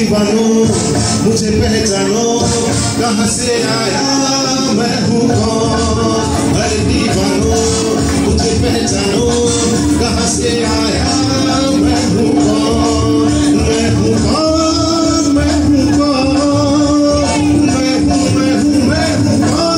दीवानों मुझे पहचानो, कहाँ से आया मैं हूँ कौन। अरे दीवानों मुझे पहचानो, कहाँ से आया मैं हूँ कौन। मैं हूँ कौन, मैं हूँ कौन, मैं हूँ कौन।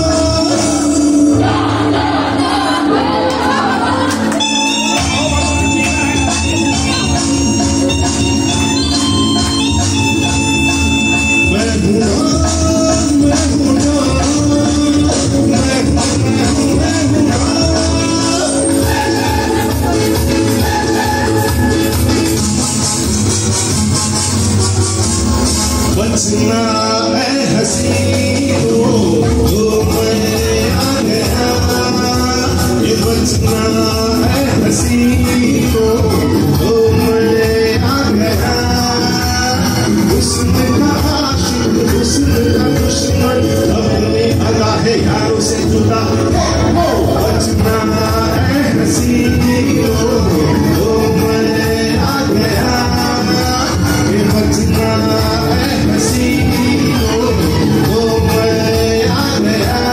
बचना है हसीनो तो मैं आ गया, ये बचना है हसीनो तो मैं आ गया। हुस्न का आशिक, हुस्न का दुश्मन, अपने अदा है यारों से जुदा। बचना है हसीनो तो मैं आ गया, ये बचना है हसीनो तो मैं आ गया।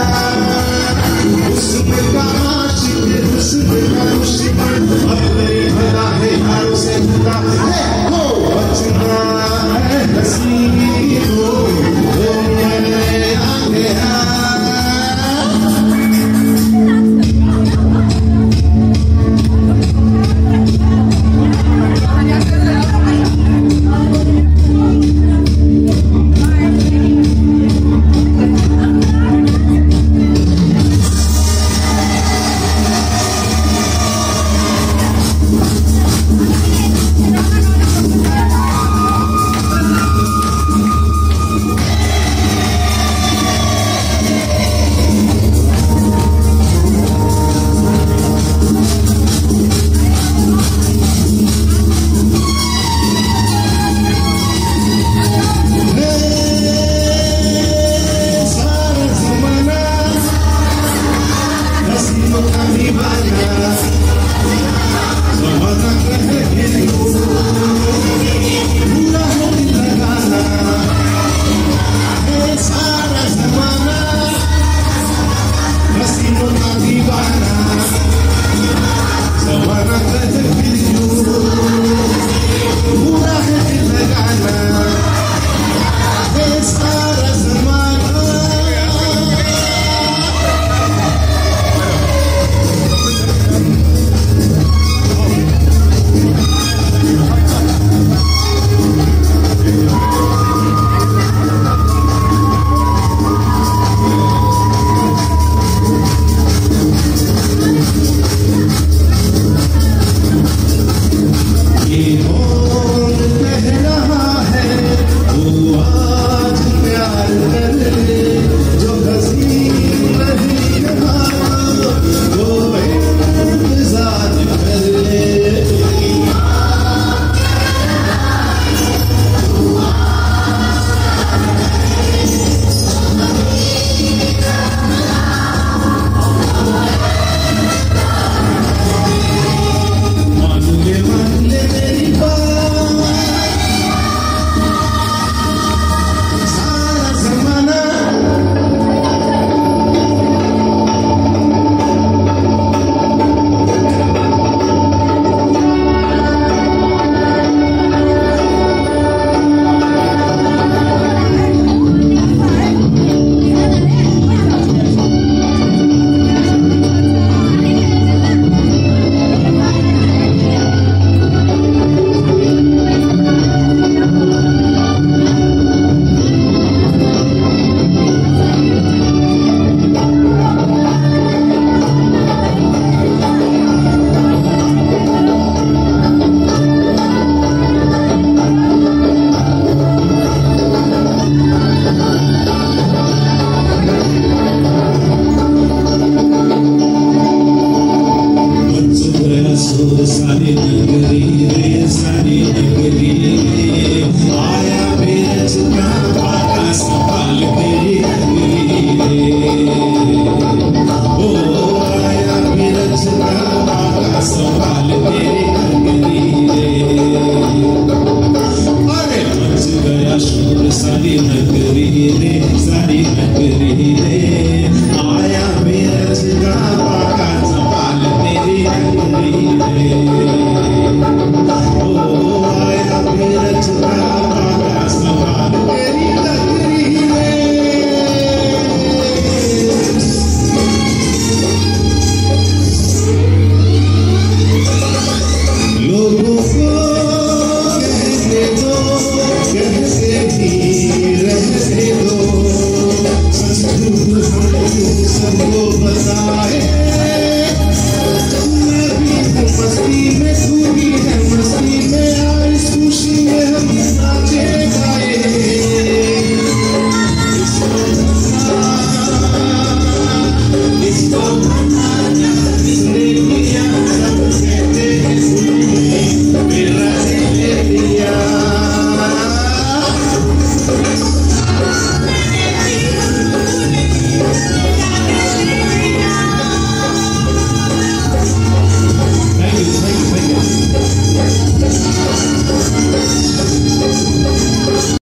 हुस्न का आशिक, हुस्न का दुश्मन, अपने अदा है यारों से जुदा। बचना है हसीनो तो मैं आ गया। सारी नगरी रे, सारी नगरी रे, आया मेरा चिका पाका सवाल मेरी नगरी रे, ओ आया मेरा चिका पाका सवाल मेरी नगरी रे। लोगों को कहने दो, कहते ही रहने दो, सच झूठ हम क्यों सबको बताए, मैं भी हूँ मस्ती में, तू भी है मस्ती